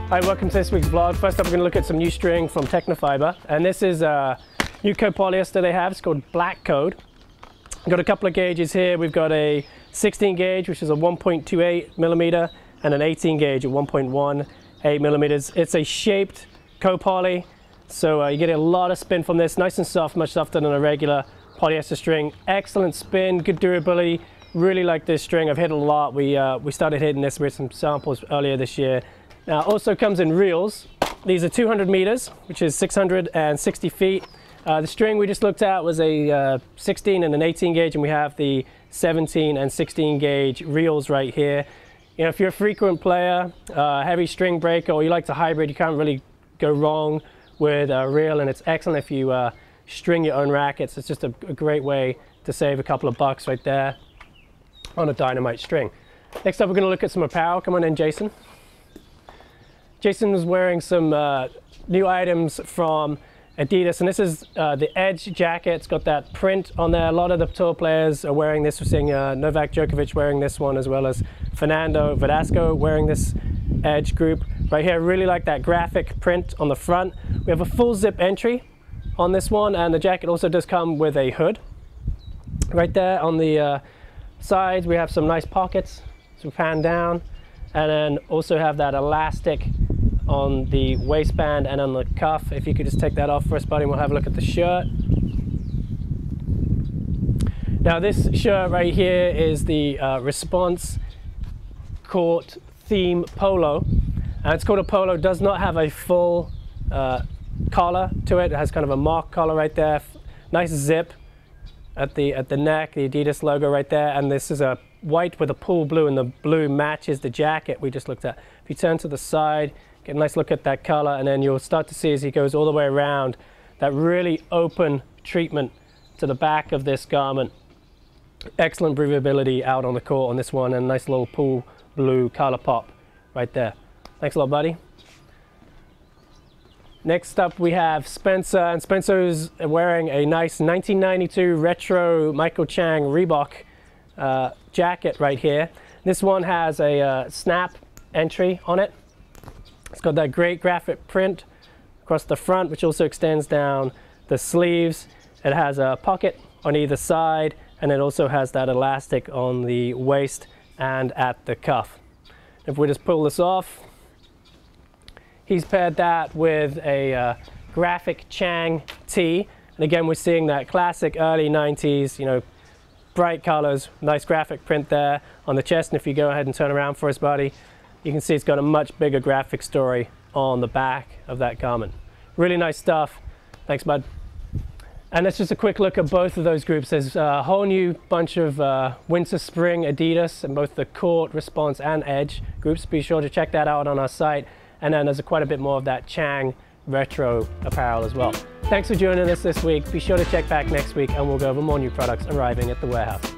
Hi, welcome to this week's vlog. First up, we're going to look at some new string from Tecnifibre, and this is a new copolyester they have. It's called Black Code. We've got a couple of gauges here. We've got a 16 gauge, which is a 1.28 millimeter, and an 18 gauge at 1.18 millimeters. It's a shaped copoly, so you get a lot of spin from this. Nice and soft, much softer than a regular polyester string. Excellent spin, good durability. Really like this string. I've hit a lot. We started hitting this with some samples earlier this year. Now, it also comes in reels. These are 200 meters, which is 660 feet. The string we just looked at was a 16 and an 18 gauge, and we have the 17 and 16 gauge reels right here. You know, if you're a frequent player, heavy string breaker, or you like to hybrid, you can't really go wrong with a reel, and it's excellent if you string your own rackets. It's just a great way to save a couple of bucks right there on a dynamite string. Next up, we're going to look at some apparel. Come on in, Jason. Jason was wearing some new items from Adidas, and this is the Edge jacket. It's got that print on there. A lot of the tour players are wearing this. We're seeing Novak Djokovic wearing this one, as well as Fernando Verdasco wearing this Edge group. Right here, really like that graphic print on the front. We have a full zip entry on this one, and the jacket also does come with a hood. Right there on the sides, we have some nice pockets, so pan down, and then also have that elastic on the waistband and on the cuff. If you could just take that off for us, buddy, and we'll have a look at the shirt. Now, this shirt right here is the Response Court Theme Polo. It's called a polo. It does not have a full collar to it. It has kind of a mock collar right there. Nice zip at the neck, the Adidas logo right there, and this is a white with a pool blue, and the blue matches the jacket we just looked at. If you turn to the side, get a nice look at that color, and then you'll start to see as he goes all the way around that really open treatment to the back of this garment. Excellent breathability out on the court on this one, and a nice little pool blue color pop right there. Thanks a lot, buddy. Next up, we have Spencer, and Spencer's wearing a nice 1992 retro Michael Chang Reebok jacket right here. This one has a snap entry on it. It's got that great graphic print across the front, which also extends down the sleeves. It has a pocket on either side, and it also has that elastic on the waist and at the cuff. If we just pull this off, he's paired that with a graphic Chang tee. And again, we're seeing that classic early 90s, you know, bright colors, nice graphic print there on the chest. And if you go ahead and turn around for us, buddy, you can see it's got a much bigger graphic story on the back of that garment. Really nice stuff. Thanks, bud. And that's just a quick look at both of those groups. There's a whole new bunch of winter spring Adidas in both the Court, Response, and Edge groups. Be sure to check that out on our site. And then there's quite a bit more of that Chang retro apparel as well. Thanks for joining us this week. Be sure to check back next week, and we'll go over more new products arriving at the warehouse.